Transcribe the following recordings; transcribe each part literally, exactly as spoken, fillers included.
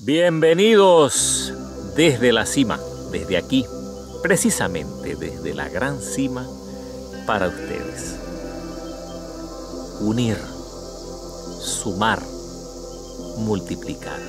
Bienvenidos desde la cima, desde aquí, precisamente desde la gran cima para ustedes. Unir, sumar, multiplicar.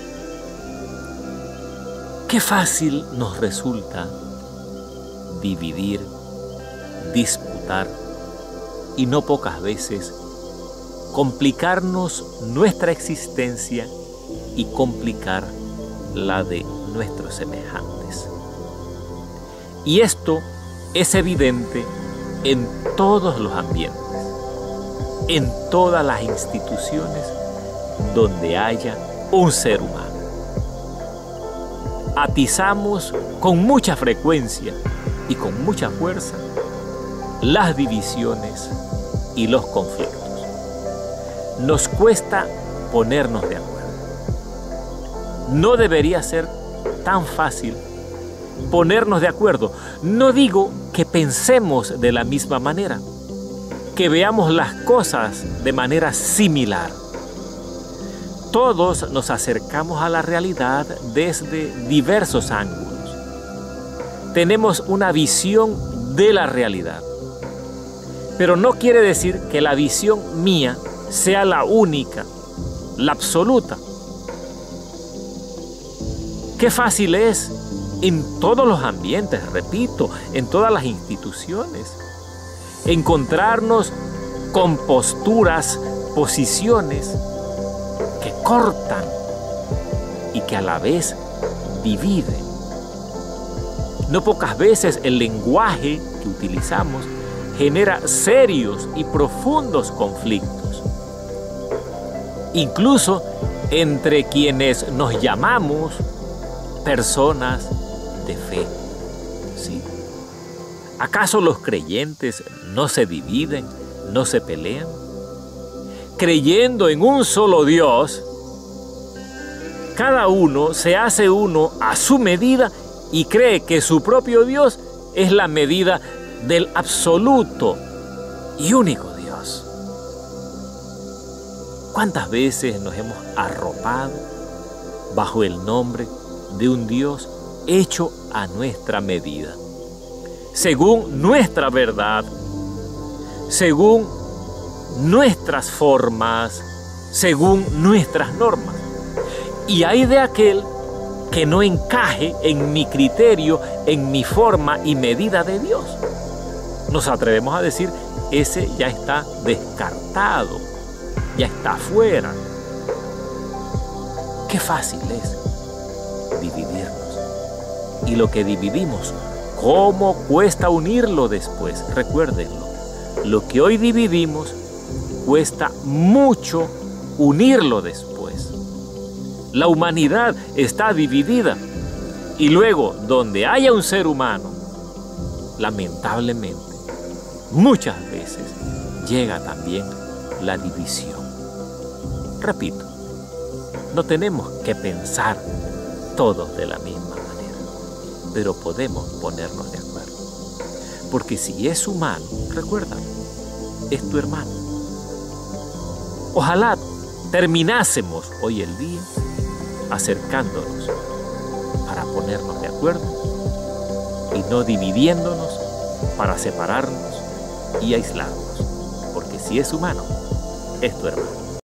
Qué fácil nos resulta dividir, disputar y no pocas veces complicarnos nuestra existencia y complicar la de nuestros semejantes. Y esto es evidente en todos los ambientes, en todas las instituciones donde haya un ser humano. Atizamos con mucha frecuencia y con mucha fuerza las divisiones y los conflictos. Nos cuesta ponernos de acuerdo. No debería ser tan fácil ponernos de acuerdo. No digo que pensemos de la misma manera, que veamos las cosas de manera similar. Todos nos acercamos a la realidad desde diversos ángulos. Tenemos una visión de la realidad. Pero no quiere decir que la visión mía sea la única, la absoluta. Qué fácil es en todos los ambientes, repito, en todas las instituciones, encontrarnos con posturas, posiciones que cortan y que a la vez dividen. No pocas veces el lenguaje que utilizamos genera serios y profundos conflictos, incluso entre quienes nos llamamos personas de fe. ¿Sí? ¿Acaso los creyentes no se dividen, no se pelean? Creyendo en un solo Dios, cada uno se hace uno a su medida y cree que su propio Dios es la medida del absoluto y único Dios. ¿Cuántas veces nos hemos arropado bajo el nombre de un Dios hecho a nuestra medida, según nuestra verdad, según nuestras formas, según nuestras normas? Y hay de aquel que no encaje en mi criterio, en mi forma y medida de Dios. Nos atrevemos a decir, ese ya está descartado, ya está fuera. Qué fácil es dividirnos. Y lo que dividimos, ¿cómo cuesta unirlo después? Recuérdenlo, lo que hoy dividimos cuesta mucho unirlo después. La humanidad está dividida y luego donde haya un ser humano, lamentablemente, muchas veces llega también la división. Repito, no tenemos que pensar todos de la misma manera, pero podemos ponernos de acuerdo. Porque si es humano, recuérdalo, es tu hermano. Ojalá terminásemos hoy el día acercándonos para ponernos de acuerdo y no dividiéndonos para separarnos y aislarnos. Porque si es humano, es tu hermano.